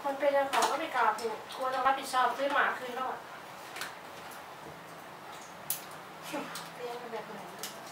คนเป็นเจ้าของก็ไม่กล้าพูดกลัวต้องรับผิดชอบซื้อหมาคืนแล้วอ่ะเลี้ยงกันแบบไหน